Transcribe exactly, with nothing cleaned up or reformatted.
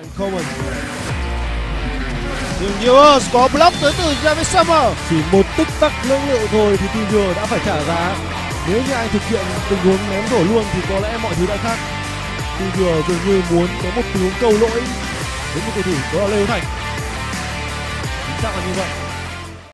Ryan Coleman. Đường Ewers có block tới từ David Summer. Chỉ một tích tắc lưỡng lự thôi thì T V đã phải trả giá. Nếu như anh thực hiện tình huống ném rổ luôn thì có lẽ mọi thứ đã khác. T V dường như muốn có một tình huống câu lỗi đến một cầu thủ đó là Lê Hữu Thành. Chính xác là như vậy.